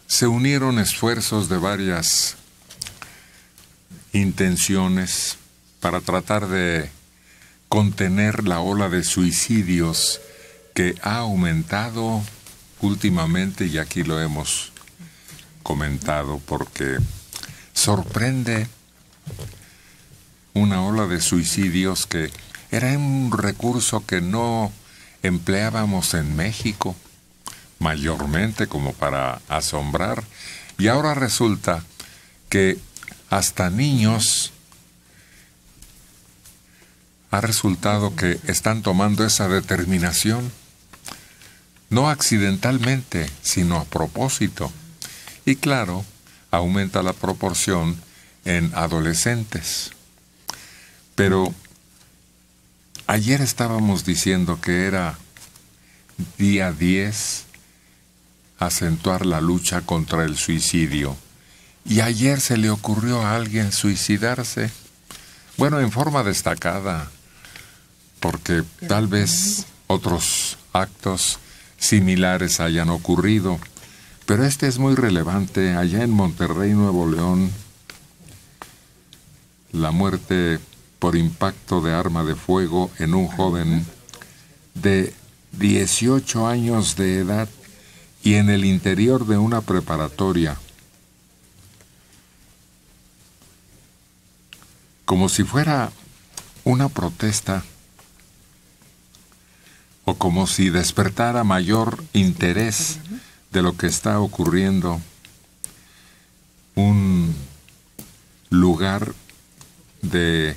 se unieron esfuerzos de varias intenciones para tratar de contener la ola de suicidios que ha aumentado últimamente, y aquí lo hemos comentado, porque sorprende una ola de suicidios que era un recurso que no empleábamos en México mayormente como para asombrar, y ahora resulta que hasta niños ha resultado que están tomando esa determinación, no accidentalmente, sino a propósito. Y claro, aumenta la proporción en adolescentes. Pero ayer estábamos diciendo que era día 10 acentuar la lucha contra el suicidio. Y ayer se le ocurrió a alguien suicidarse. Bueno, en forma destacada, porque tal vez otros actos similares hayan ocurrido, pero este es muy relevante. Allá en Monterrey, Nuevo León, la muerte por impacto de arma de fuego en un joven de 18 años de edad y en el interior de una preparatoria. Como si fuera una protesta, o como si despertara mayor interés de lo que está ocurriendo, un lugar de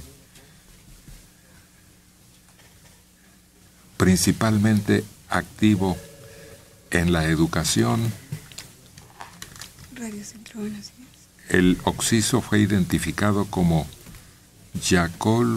principalmente activo en la educación. El occiso fue identificado como Jacob,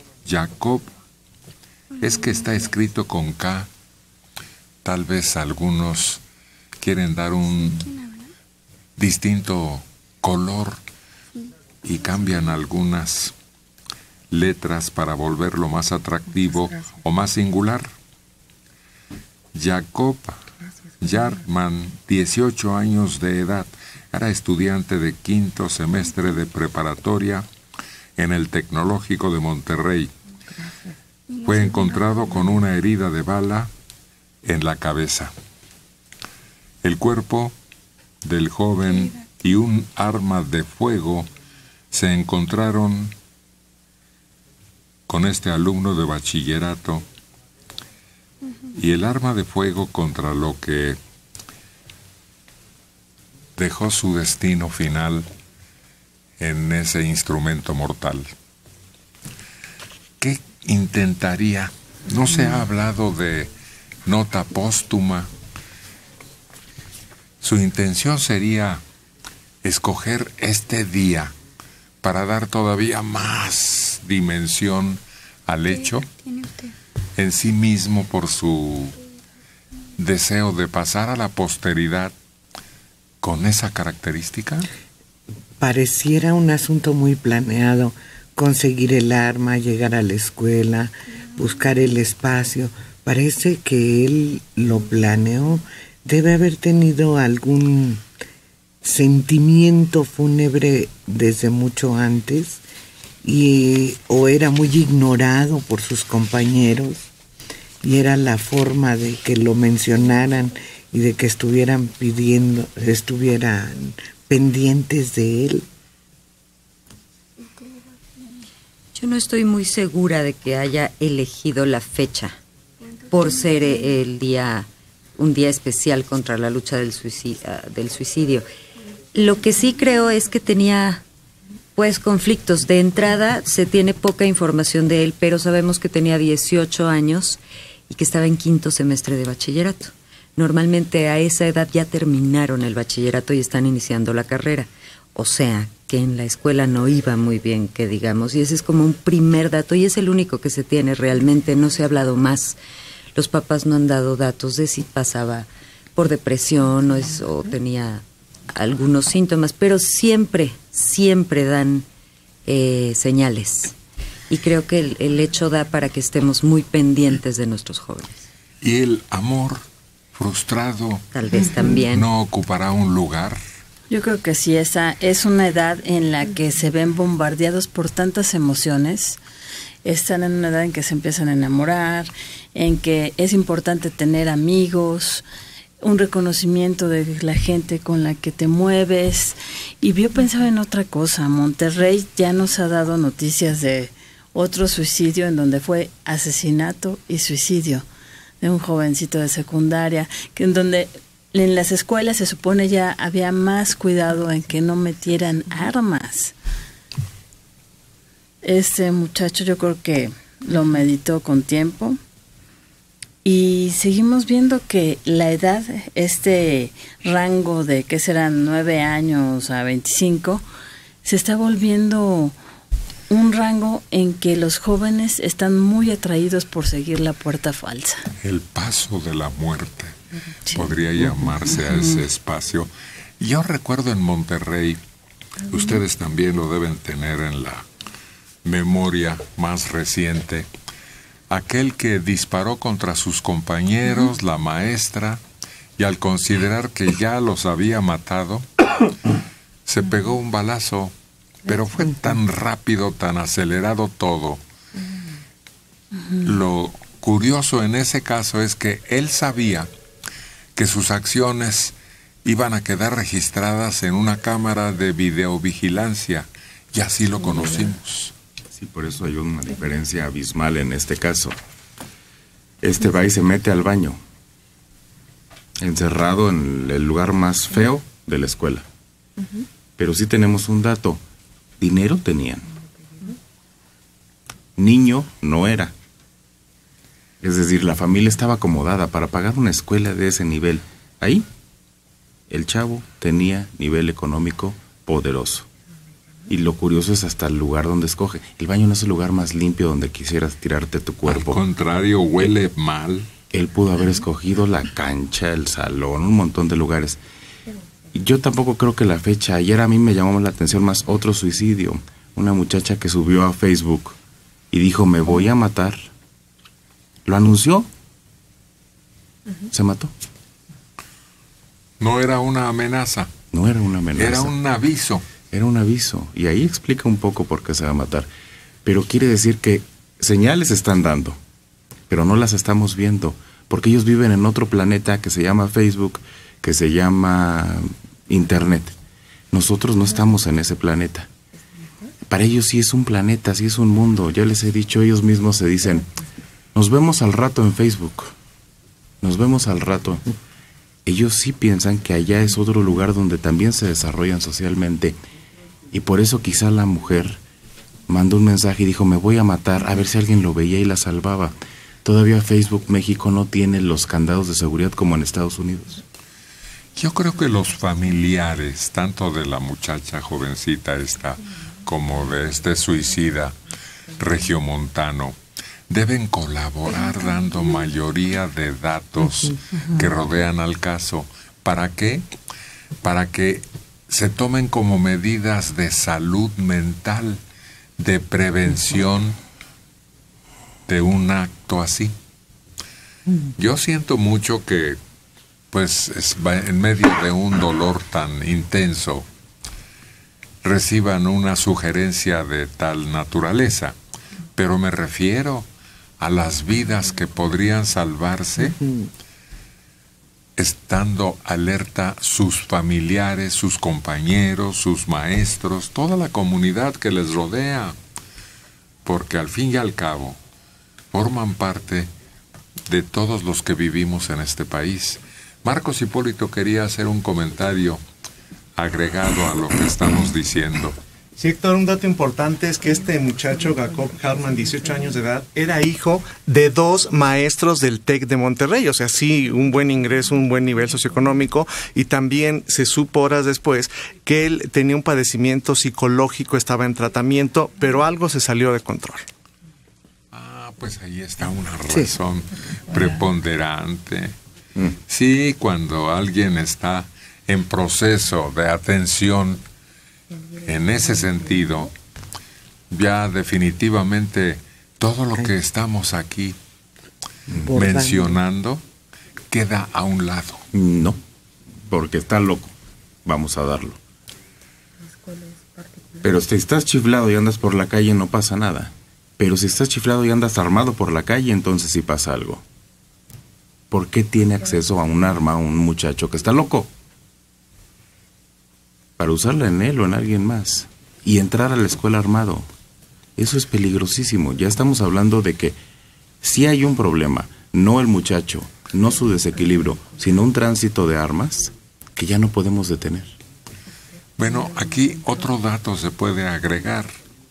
es que está escrito con K. Tal vez algunos quieren dar un distinto color y cambian algunas letras para volverlo más atractivo o más singular. Jacob Jarman, 18 años de edad, era estudiante de 5º semestre de preparatoria en el Tecnológico de Monterrey. Fue encontrado con una herida de bala en la cabeza. El cuerpo del joven y un arma de fuego se encontraron con este alumno de bachillerato, y el arma de fuego contra lo que dejó su destino final en ese instrumento mortal. ¿Qué intentaría? No se ha hablado de nota póstuma. Su intención sería escoger este día para dar todavía más dimensión al hecho en sí mismo, por su deseo de pasar a la posteridad con esa característica. Pareciera un asunto muy planeado, conseguir el arma, llegar a la escuela, buscar el espacio. Parece que él lo planeó. Debe haber tenido algún sentimiento fúnebre desde mucho antes, o era muy ignorado por sus compañeros, y era la forma de que lo mencionaran y de que estuvieran pendientes de él. Yo no estoy muy segura de que haya elegido la fecha por ser un día especial contra la lucha del suicidio. Lo que sí creo es que tenía pues conflictos. De entrada se tiene poca información de él, pero sabemos que tenía 18 años y que estaba en 5º semestre de bachillerato. Normalmente a esa edad ya terminaron el bachillerato y están iniciando la carrera. O sea, que en la escuela no iba muy bien, que digamos, y ese es como un primer dato, y es el único que se tiene realmente. No se ha hablado más. Los papás no han dado datos de si pasaba por depresión o tenía algunos síntomas, pero siempre dan señales. Y creo que el hecho da para que estemos muy pendientes de nuestros jóvenes. Y el amor frustrado, tal vez también. ¿no ocupará un lugar? Yo creo que sí, esa es una edad en la que se ven bombardeados por tantas emociones. Están en una edad en que se empiezan a enamorar, en que es importante tener amigos, un reconocimiento de la gente con la que te mueves. Y yo pensaba en otra cosa. Monterrey ya nos ha dado noticias de otro suicidio en donde fue asesinato y suicidio de un jovencito de secundaria, que en donde en las escuelas se supone ya había más cuidado en que no metieran armas. Este muchacho yo creo que lo meditó con tiempo y seguimos viendo que la edad, este rango de que serán 9 años a 25, se está volviendo un rango en que los jóvenes están muy atraídos por seguir la puerta falsa. El paso de la muerte, sí, podría llamarse a ese espacio. Yo recuerdo en Monterrey, ustedes también lo deben tener en la memoria más reciente, aquel que disparó contra sus compañeros, la maestra, y al considerar que ya los había matado, se pegó un balazo. Pero fue tan rápido, tan acelerado todo. Lo curioso en ese caso es que él sabía que sus acciones iban a quedar registradas en una cámara de videovigilancia, y así lo conocimos. Sí, por eso hay una diferencia abismal en este caso. Este va y se mete al baño, encerrado en el lugar más feo de la escuela. Pero sí tenemos un dato. Dinero tenían. Niño no era. Es decir, la familia estaba acomodada para pagar una escuela de ese nivel. Ahí, el chavo tenía nivel económico poderoso. Y lo curioso es hasta el lugar donde escoge. El baño no es el lugar más limpio donde quisieras tirarte tu cuerpo. Al contrario, huele mal. Él pudo haber escogido la cancha, el salón, un montón de lugares. Yo tampoco creo que la fecha. Ayer a mí me llamó la atención más otro suicidio. Una muchacha que subió a Facebook y dijo, me voy a matar. Lo anunció. Se mató. No era una amenaza. No era una amenaza. Era un aviso. Era un aviso. Y ahí explica un poco por qué se va a matar. Pero quiere decir que señales están dando, pero no las estamos viendo. Porque ellos viven en otro planeta que se llama Facebook, que se llama Internet. Nosotros no estamos en ese planeta. Para ellos sí es un planeta, sí es un mundo. Ya les he dicho, ellos mismos se dicen, nos vemos al rato en Facebook. Nos vemos al rato. Ellos sí piensan que allá es otro lugar donde también se desarrollan socialmente. Y por eso quizá la mujer mandó un mensaje y dijo, me voy a matar, a ver si alguien lo veía y la salvaba. Todavía Facebook México no tiene los candados de seguridad como en Estados Unidos. Yo creo que los familiares, tanto de la muchacha jovencita esta, como de este suicida regiomontano, deben colaborar dando mayoría de datos que rodean al caso. ¿Para qué? Para que se tomen como medidas de salud mental, de prevención de un acto así. Yo siento mucho que pues en medio de un dolor tan intenso reciban una sugerencia de tal naturaleza, pero me refiero a las vidas que podrían salvarse estando alerta sus familiares, sus compañeros, sus maestros, toda la comunidad que les rodea, porque al fin y al cabo forman parte de todos los que vivimos en este país. Marcos Hipólito quería hacer un comentario agregado a lo que estamos diciendo. Sí, Héctor, un dato importante es que este muchacho, Jacob Hartman, 18 años de edad, era hijo de 2 maestros del TEC de Monterrey, o sea, sí, un buen ingreso, un buen nivel socioeconómico, y también se supo horas después que él tenía un padecimiento psicológico, estaba en tratamiento, pero algo se salió de control. Pues ahí está una razón preponderante. Sí, cuando alguien está en proceso de atención en ese sentido, ya definitivamente todo lo que estamos aquí mencionando queda a un lado. No, porque está loco. Vamos a darlo. Pero si estás chiflado y andas por la calle no pasa nada. Pero si estás chiflado y andas armado por la calle, entonces sí pasa algo. ¿Por qué tiene acceso a un arma un muchacho que está loco? Para usarla en él o en alguien más. Y entrar a la escuela armado. Eso es peligrosísimo. Ya estamos hablando de que si hay un problema, no el muchacho, no su desequilibrio, sino un tránsito de armas que ya no podemos detener. Bueno, aquí otro dato se puede agregar.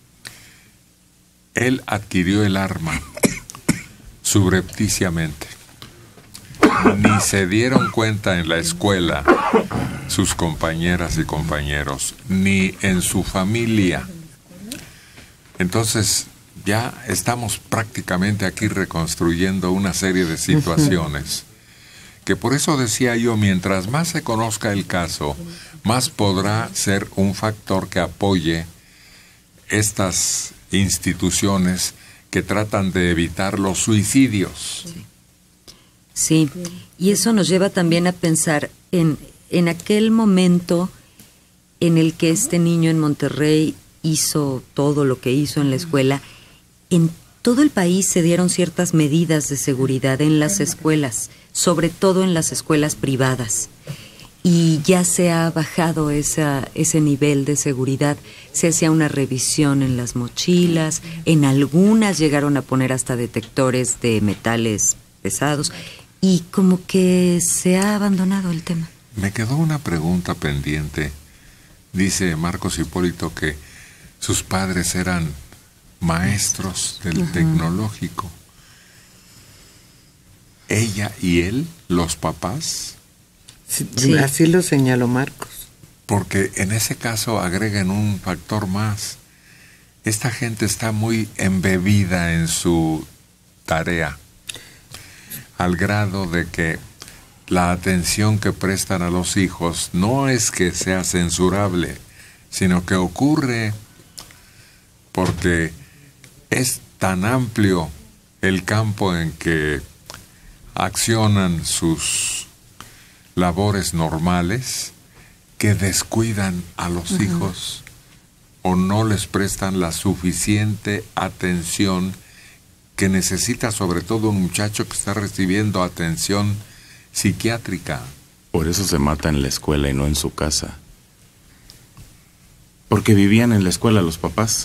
Él adquirió el arma subrepticiamente. Ni se dieron cuenta en la escuela sus compañeras y compañeros, ni en su familia. Entonces, ya estamos prácticamente aquí reconstruyendo una serie de situaciones que por eso decía yo, mientras más se conozca el caso, más podrá ser un factor que apoye estas instituciones que tratan de evitar los suicidios. Sí, y eso nos lleva también a pensar en aquel momento en el que este niño en Monterrey hizo todo lo que hizo en la escuela. En todo el país se dieron ciertas medidas de seguridad en las escuelas, sobre todo en las escuelas privadas. Y ya se ha bajado ese nivel de seguridad. Se hacía una revisión en las mochilas, en algunas llegaron a poner hasta detectores de metales pesados, y como que se ha abandonado el tema. Me quedó una pregunta pendiente. Dice Marcos Hipólito que sus padres eran maestros del tecnológico. ¿Ella y él, los papás? Sí. Así lo señaló Marcos. Porque en ese caso agregan un factor más. Esta gente está muy embebida en su tarea, al grado de que la atención que prestan a los hijos no es que sea censurable, sino que ocurre porque es tan amplio el campo en que accionan sus labores normales que descuidan a los hijos o no les prestan la suficiente atención que necesita, sobre todo un muchacho que está recibiendo atención psiquiátrica. Por eso se mata en la escuela y no en su casa. Porque vivían en la escuela los papás.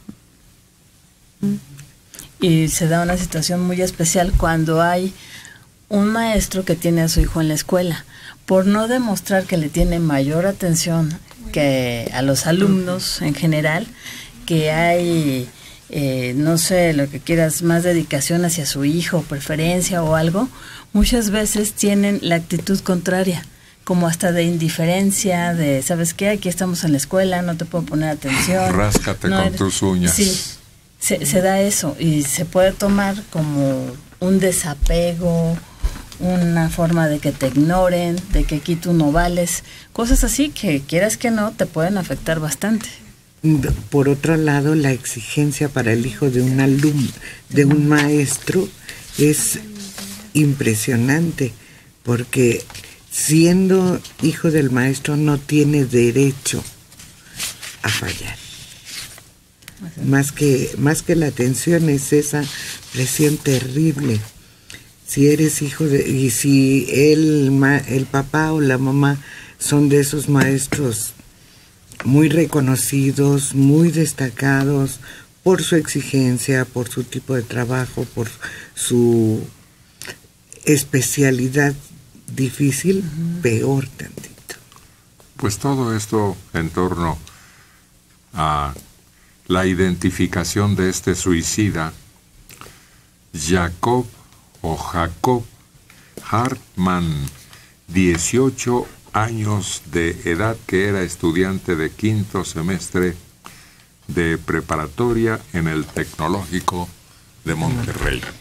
Y se da una situación muy especial cuando hay un maestro que tiene a su hijo en la escuela. Por no demostrar que le tiene mayor atención que a los alumnos en general, que hay, no sé, lo que quieras, más dedicación hacia su hijo, preferencia o algo, muchas veces tienen la actitud contraria, como hasta de indiferencia, de, ¿sabes qué? Aquí estamos en la escuela, no te puedo poner atención. Ráscate no con tus uñas. Sí, se da eso y se puede tomar como un desapego, una forma de que te ignoren, de que aquí tú no vales, cosas así que quieras que no te pueden afectar bastante. Por otro lado, la exigencia para el hijo de un alumno, de un maestro, es impresionante, porque siendo hijo del maestro no tiene derecho a fallar. Más que la atención es esa presión terrible. Si eres hijo de, y si el papá o la mamá son de esos maestros muy reconocidos, muy destacados por su exigencia, por su tipo de trabajo, por su especialidad difícil, peor tantito. Pues todo esto en torno a la identificación de este suicida, Jacob Hartmann, 18 años de edad, que era estudiante de 5º semestre de preparatoria en el Tecnológico de Monterrey.